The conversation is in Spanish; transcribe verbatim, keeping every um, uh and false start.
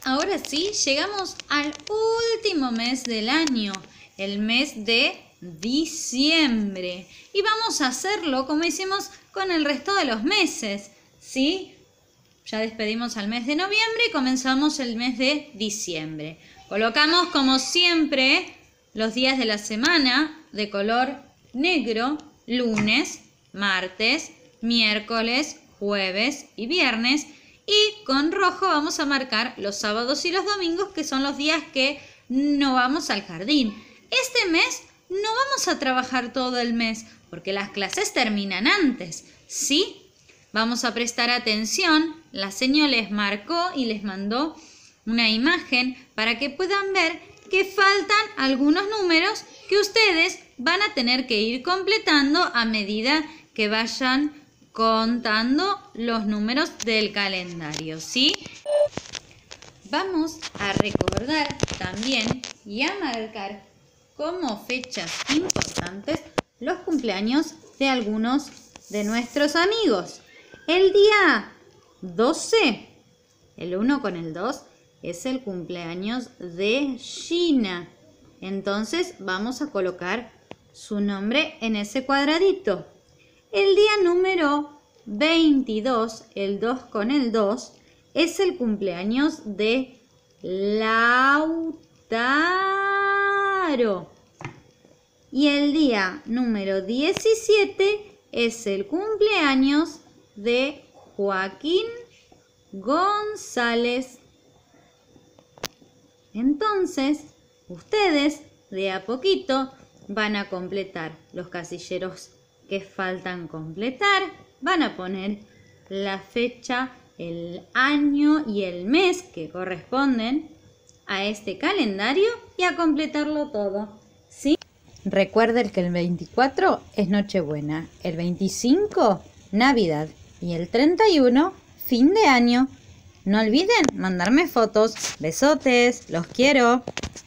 ahora sí, llegamos al último mes del año, el mes de diciembre. Y vamos a hacerlo como hicimos con el resto de los meses, ¿sí? Ya despedimos al mes de noviembre y comenzamos el mes de diciembre. Colocamos, como siempre, los días de la semana de color negro: lunes, martes, miércoles, jueves y viernes. Y con rojo vamos a marcar los sábados y los domingos, que son los días que no vamos al jardín. Este mes no vamos a trabajar todo el mes porque las clases terminan antes, ¿sí? Vamos a prestar atención. La señora les marcó y les mandó una imagen para que puedan ver que faltan algunos números que ustedes van a tener que ir completando a medida que vayan contando los números del calendario, ¿sí? Vamos a recordar también y a marcar como fechas importantes los cumpleaños de algunos de nuestros amigos. El día doce, el uno con el dos, es el cumpleaños de Gina. Entonces vamos a colocar su nombre en ese cuadradito. El día número veintidós, el dos con el dos, es el cumpleaños de Lautaro. Y el día número diecisiete es el cumpleaños de Joaquín González. Entonces, ustedes de a poquito van a completar los casilleros que faltan completar, van a poner la fecha, el año y el mes que corresponden a este calendario y a completarlo todo, ¿sí? Recuerden que el veinticuatro es Nochebuena, el veinticinco Navidad y el treinta y uno fin de año. No olviden mandarme fotos. Besotes, los quiero.